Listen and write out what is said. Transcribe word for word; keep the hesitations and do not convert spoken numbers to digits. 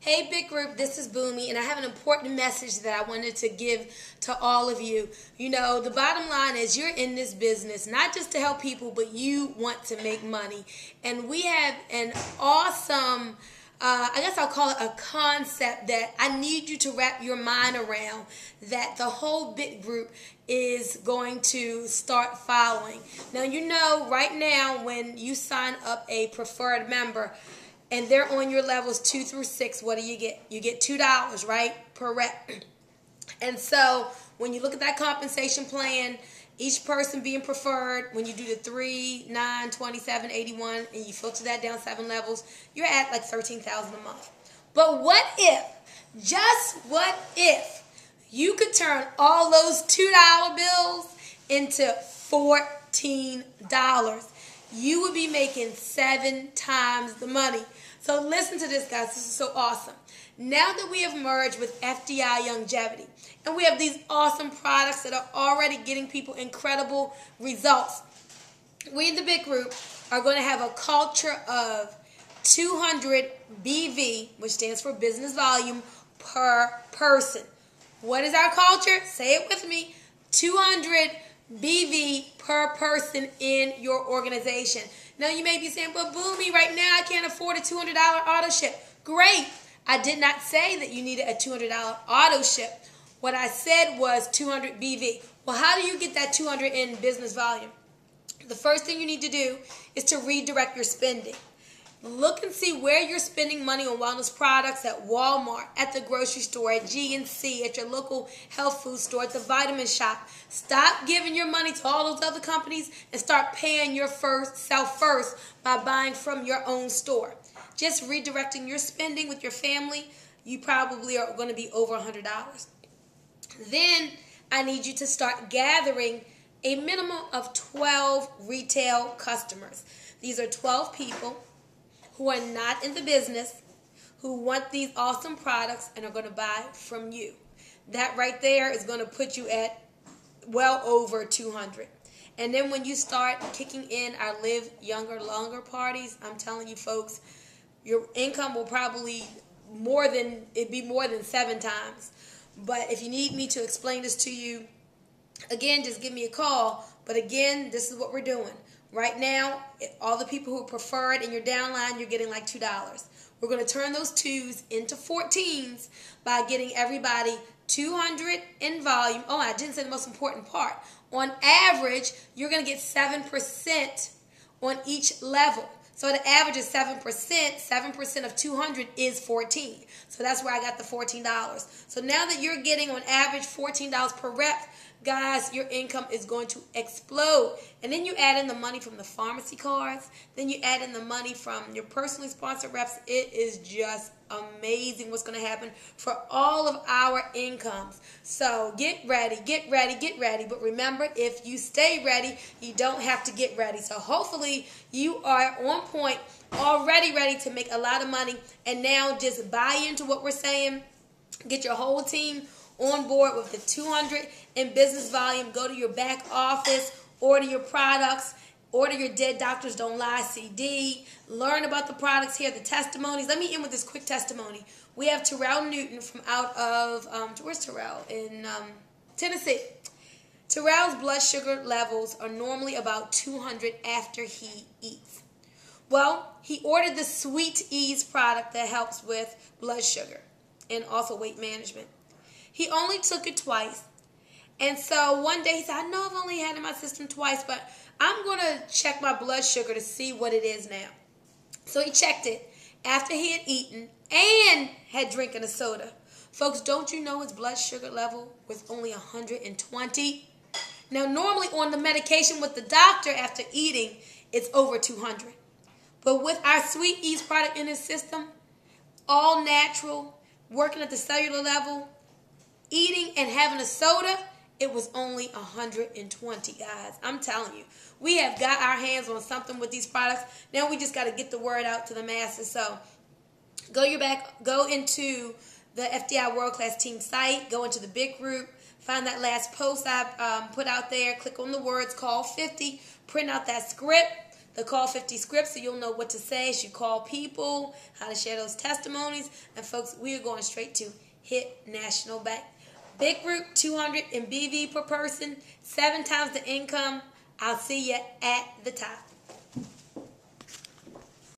Hey Big Group, this is Boomy, and I have an important message that I wanted to give to all of you. You know, the bottom line is you're in this business not just to help people, but you want to make money. And we have an awesome, uh, I guess I'll call it a concept that I need you to wrap your mind around, that the whole Big Group is going to start following. Now, you know, right now when you sign up a preferred member, and they're on your levels two through six, what do you get? You get two dollars, right, per rep. And so when you look at that compensation plan, each person being preferred, when you do the three, nine, twenty-seven, eighty-one, and you filter that down seven levels, you're at like thirteen thousand dollars a month. But what if, just what if, you could turn all those two dollar bills into fourteen dollars? You would be making seven times the money. So listen to this, guys. This is so awesome. Now that we have merged with F D I Longevity, and we have these awesome products that are already getting people incredible results, we in the Big Group are going to have a culture of two hundred B V, which stands for business volume, per person. What is our culture? Say it with me. two hundred B V per person in your organization. Now you may be saying, but Boomy, right now I can't afford a two hundred dollar auto ship. Great. I did not say that you needed a two hundred dollar auto ship. What I said was two hundred B V. Well, how do you get that two hundred in business volume? The first thing you need to do is to redirect your spending. Look and see where you're spending money on wellness products at Walmart, at the grocery store, at G N C, at your local health food store, at the vitamin shop. Stop giving your money to all those other companies and start paying your first self first by buying from your own store. Just redirecting your spending with your family, you probably are going to be over one hundred dollars. Then I need you to start gathering a minimum of twelve retail customers. These are twelve people who are not in the business, who want these awesome products and are going to buy from you. That right there is going to put you at well over two hundred. And then when you start kicking in our Live Younger Longer parties, I'm telling you folks, your income will probably more than, it'd be more than seven times. But if you need me to explain this to you, again, just give me a call. But again, this is what we're doing. Right now, all the people who are preferred in your downline, you're getting like two dollars. We're going to turn those twos into fourteens by getting everybody two hundred in volume. Oh, I didn't say the most important part. On average, you're going to get seven percent on each level. So the average is seven percent. seven percent of two hundred is fourteen. So that's where I got the fourteen dollars. So now that you're getting on average fourteen dollars per rep, guys, your income is going to explode. And then you add in the money from the pharmacy cards. Then you add in the money from your personally sponsored reps. It is just amazing what's going to happen for all of our incomes. So get ready, get ready, get ready. But remember, if you stay ready, you don't have to get ready. So hopefully you are on point, already ready to make a lot of money. And now just buy into what we're saying. Get your whole team on board with the two hundred in business volume. Go to your back office, order your products, order your Dead Doctors Don't Lie C D, learn about the products, hear the testimonies. Let me end with this quick testimony. We have Terrell Newton from out of, um, where's Terrell? In um, Tennessee. Terrell's blood sugar levels are normally about two hundred after he eats. Well, he ordered the Sweet Ease product that helps with blood sugar and also weight management. He only took it twice. And so one day he said, I know I've only had it in my system twice, but I'm going to check my blood sugar to see what it is now. So he checked it after he had eaten and had drinking a soda. Folks, don't you know his blood sugar level was only one hundred twenty? Now, normally on the medication with the doctor after eating, it's over two hundred. But with our Sweet Ease product in his system, all natural, working at the cellular level, eating and having a soda, it was only one hundred twenty, guys. I'm telling you. We have got our hands on something with these products. Now we just got to get the word out to the masses. So go your back, go into the F D I World Class Team site, go into the Big Group, find that last post I um, put out there, click on the words, call fifty, print out that script, the Call fifty script so you'll know what to say as you call people, how to share those testimonies. And folks, we are going straight to Hit National Bank. Big group, two hundred in B V per person, seven times the income. I'll see you at the top.